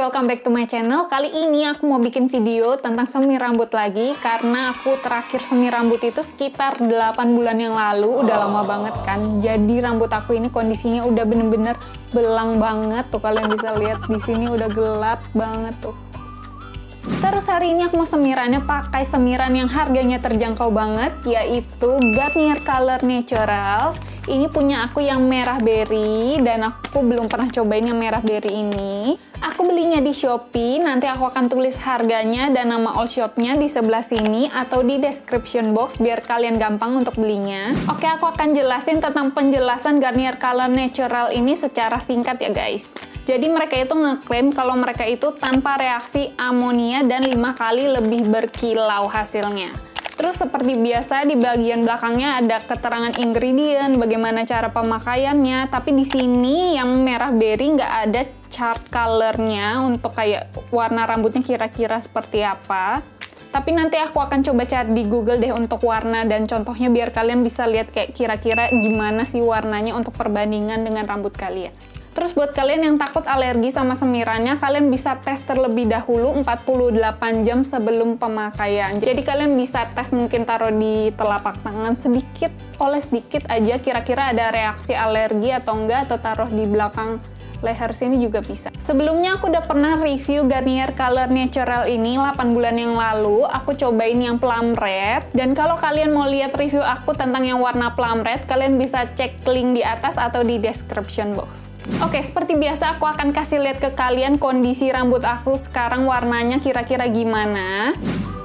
welcome back to my channel. Kali ini aku mau bikin video tentang semir rambut lagi, karena aku terakhir semir rambut itu sekitar 8 bulan yang lalu. Udah lama banget kan. Jadi rambut aku ini kondisinya udah bener-bener belang banget. Tuh kalian bisa lihat di sini udah gelap banget tuh. Terus hari ini aku mau semirannya pakai semiran yang harganya terjangkau banget, yaitu Garnier Color Naturals. Ini punya aku yang merah berry, dan aku belum pernah cobain yang merah berry ini. Aku belinya di Shopee, nanti aku akan tulis harganya dan nama all shopnya di sebelah sini atau di description box biar kalian gampang untuk belinya. Oke, aku akan jelasin tentang penjelasan Garnier Color Natural ini secara singkat ya guys. Jadi mereka itu ngeklaim kalau mereka itu tanpa reaksi amonia dan 5 kali lebih berkilau hasilnya. Terus seperti biasa di bagian belakangnya ada keterangan ingredient, bagaimana cara pemakaiannya. Tapi di sini yang merah berry nggak ada chart colornya untuk kayak warna rambutnya kira-kira seperti apa. Tapi nanti aku akan coba cari di Google deh untuk warna dan contohnya biar kalian bisa lihat kayak kira-kira gimana sih warnanya untuk perbandingan dengan rambut kalian. Terus buat kalian yang takut alergi sama semirannya, kalian bisa tes terlebih dahulu 48 jam sebelum pemakaian. Jadi kalian bisa tes mungkin taruh di telapak tangan sedikit, oles sedikit aja kira-kira ada reaksi alergi atau enggak, atau taruh di belakang leher sini juga bisa. Sebelumnya aku udah pernah review Garnier Color Natural ini 8 bulan yang lalu. Aku cobain yang plum red. Dan kalau kalian mau lihat review aku tentang yang warna plum red, kalian bisa cek link di atas atau di description box. Oke, seperti biasa aku akan kasih lihat ke kalian kondisi rambut aku sekarang warnanya kira-kira gimana.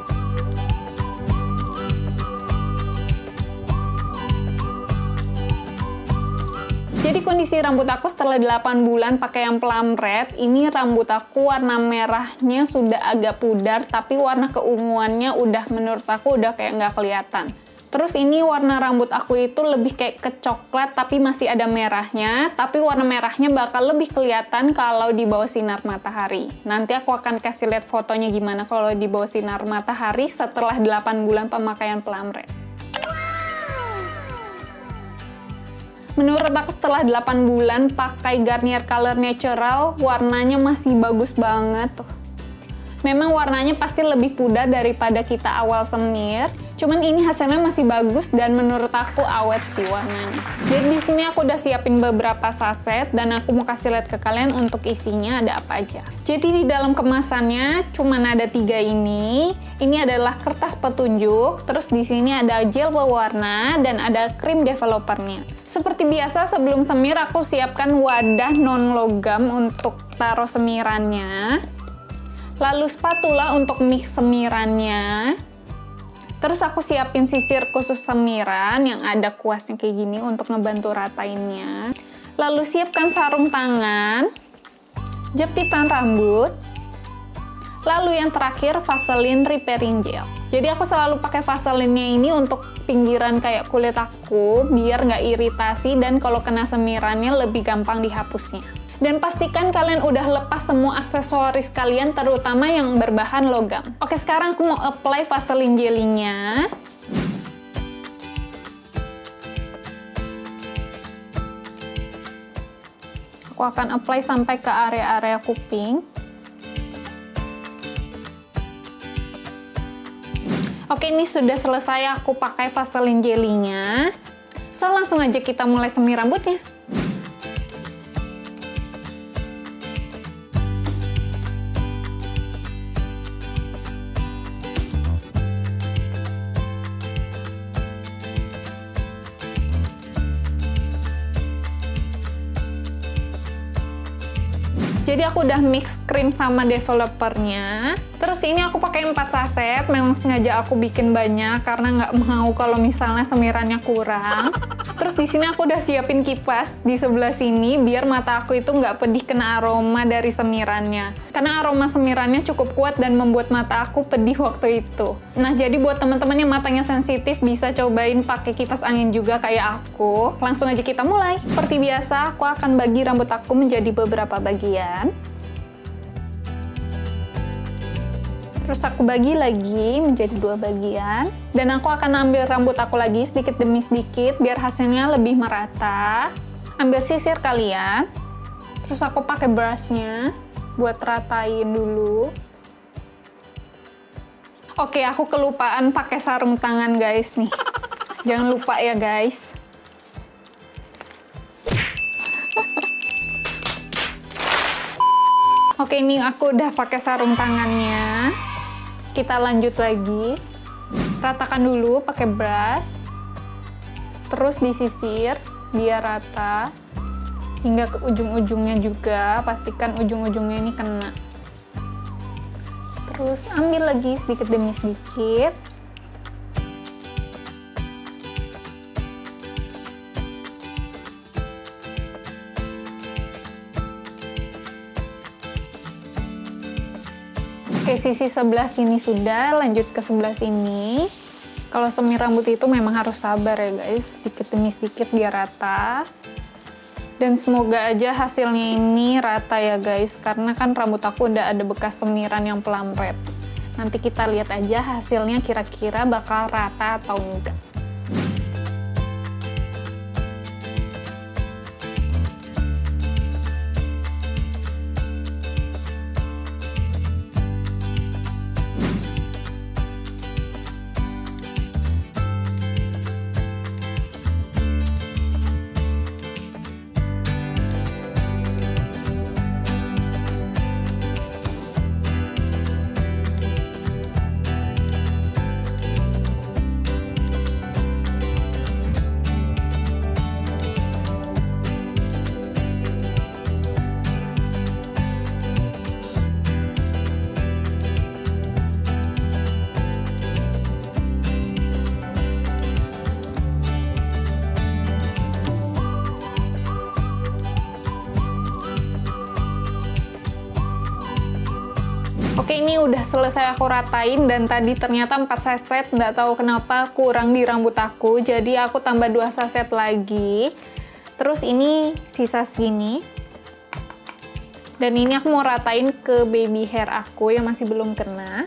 Jadi kondisi rambut aku setelah 8 bulan pakai yang plum red, ini rambut aku warna merahnya sudah agak pudar, tapi warna keunguannya udah menurut aku udah kayak nggak kelihatan. Terus ini warna rambut aku itu lebih kayak ke coklat, tapi masih ada merahnya, tapi warna merahnya bakal lebih kelihatan kalau di bawah sinar matahari. Nanti aku akan kasih lihat fotonya gimana kalau di bawah sinar matahari setelah 8 bulan pemakaian plum red. Menurut aku setelah 8 bulan pakai Garnier Color Natural, warnanya masih bagus banget tuh. Memang warnanya pasti lebih pudar daripada kita awal semir, cuman ini hasilnya masih bagus dan menurut aku awet sih warnanya. Jadi di sini aku udah siapin beberapa saset dan aku mau kasih lihat ke kalian untuk isinya ada apa aja. Jadi di dalam kemasannya cuman ada 3 ini. Ini adalah kertas petunjuk, terus di sini ada gel pewarna dan ada krim developernya. Seperti biasa sebelum semir aku siapkan wadah non logam untuk taruh semirannya. Lalu spatula untuk mix semirannya. Terus aku siapin sisir khusus semiran yang ada kuasnya kayak gini untuk ngebantu ratainnya. Lalu siapkan sarung tangan, jepitan rambut. Lalu yang terakhir Vaseline repairing gel. Jadi aku selalu pakai Vaseline-nya ini untuk pinggiran kayak kulit aku biar nggak iritasi dan kalau kena semirannya lebih gampang dihapusnya. Dan pastikan kalian udah lepas semua aksesoris kalian, terutama yang berbahan logam. Oke, sekarang aku mau apply Vaseline jelly-nya. Aku akan apply sampai ke area-area kuping. Oke, ini sudah selesai aku pakai Vaseline jelly-nya. So, langsung aja kita mulai semir rambutnya. Jadi aku udah mix krim sama developernya. Terus ini aku pakai 4 saset, memang sengaja aku bikin banyak karena nggak mau kalau misalnya semirannya kurang. Terus di sini aku udah siapin kipas di sebelah sini biar mata aku itu nggak pedih kena aroma dari semirannya. Karena aroma semirannya cukup kuat dan membuat mata aku pedih waktu itu. Nah, jadi buat teman-teman yang matanya sensitif bisa cobain pakai kipas angin juga kayak aku. Langsung aja kita mulai. Seperti biasa, aku akan bagi rambut aku menjadi beberapa bagian. Terus aku bagi lagi menjadi 2 bagian. Dan aku akan ambil rambut aku lagi sedikit demi sedikit biar hasilnya lebih merata. Ambil sisir kalian. Terus aku pakai brushnya. buat ratain dulu. Oke, aku kelupaan pakai sarung tangan guys nih. Jangan lupa ya guys. Oke, ini aku udah pakai sarung tangannya. Kita lanjut lagi. Ratakan dulu pakai brush. Terus disisir biar rata. Hingga ke ujung-ujungnya juga. Pastikan ujung-ujungnya ini kena. Terus ambil lagi sedikit demi sedikit. Oke, sisi sebelah sini sudah, lanjut ke sebelah sini. Kalau semir rambut itu memang harus sabar ya guys, sedikit demi sedikit biar rata. Dan semoga aja hasilnya ini rata ya guys, karena kan rambut aku udah ada bekas semiran yang pelamret. Nanti kita lihat aja hasilnya kira-kira bakal rata atau enggak. Oke, ini udah selesai aku ratain dan tadi ternyata 4 saset, nggak tahu kenapa kurang di rambut aku, jadi aku tambah 2 saset lagi. Terus ini sisa segini. Dan ini aku mau ratain ke baby hair aku yang masih belum kena.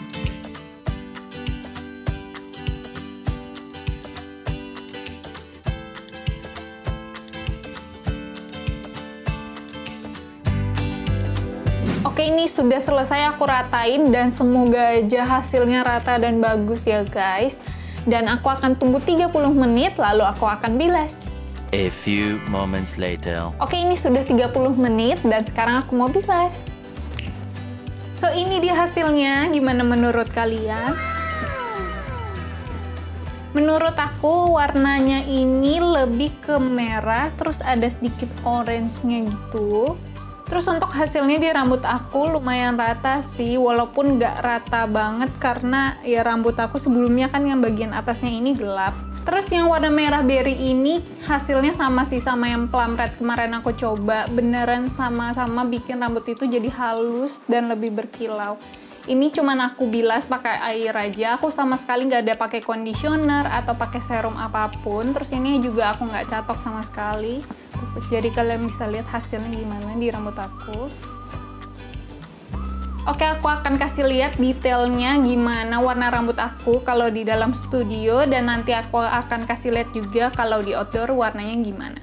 Oke, ini sudah selesai aku ratain dan semoga aja hasilnya rata dan bagus ya guys. Dan aku akan tunggu 30 menit lalu aku akan bilas. A few moments later. Oke, ini sudah 30 menit dan sekarang aku mau bilas. So, ini dia hasilnya. Gimana menurut kalian? Menurut aku warnanya ini lebih ke merah, terus ada sedikit orange-nya gitu. Terus untuk hasilnya di rambut aku lumayan rata sih, walaupun nggak rata banget karena ya rambut aku sebelumnya kan yang bagian atasnya ini gelap. Terus yang warna merah berry ini hasilnya sama sih sama yang plum red kemarin aku coba. Beneran sama-sama bikin rambut itu jadi halus dan lebih berkilau. Ini cuman aku bilas pakai air aja, aku sama sekali nggak ada pakai conditioner atau pakai serum apapun. Terus ini juga aku nggak catok sama sekali. Jadi kalian bisa lihat hasilnya gimana di rambut aku. Oke, aku akan kasih lihat detailnya gimana warna rambut aku kalau di dalam studio, dan nanti aku akan kasih lihat juga kalau di outdoor warnanya gimana.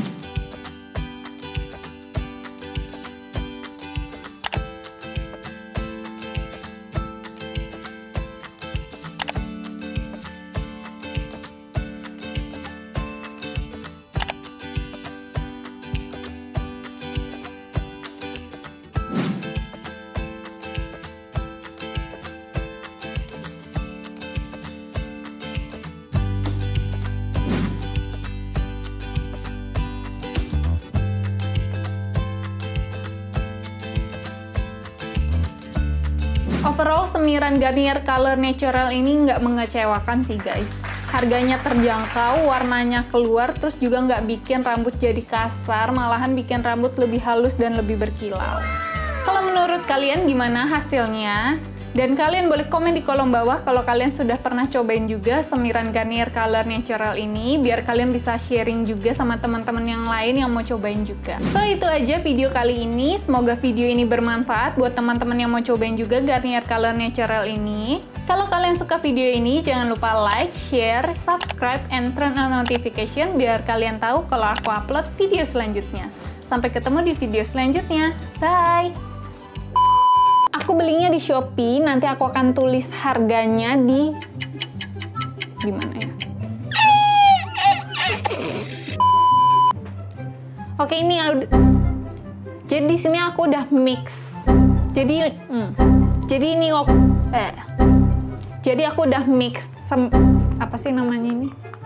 Overall, semiran Garnier Color Natural ini nggak mengecewakan sih guys. Harganya terjangkau, warnanya keluar, terus juga nggak bikin rambut jadi kasar, malahan bikin rambut lebih halus dan lebih berkilau. Kalau menurut kalian gimana hasilnya? Dan kalian boleh komen di kolom bawah kalau kalian sudah pernah cobain juga semiran Garnier Color Natural ini, biar kalian bisa sharing juga sama teman-teman yang lain yang mau cobain juga. So, itu aja video kali ini. Semoga video ini bermanfaat buat teman-teman yang mau cobain juga Garnier Color Natural ini. Kalau kalian suka video ini, jangan lupa like, share, subscribe, and turn on notification biar kalian tahu kalau aku upload video selanjutnya. Sampai ketemu di video selanjutnya. Bye! Aku belinya di Shopee, nanti aku akan tulis harganya di mana ya? Oke, ini jadi di sini aku udah mix. Jadi jadi aku udah mix apa sih namanya ini?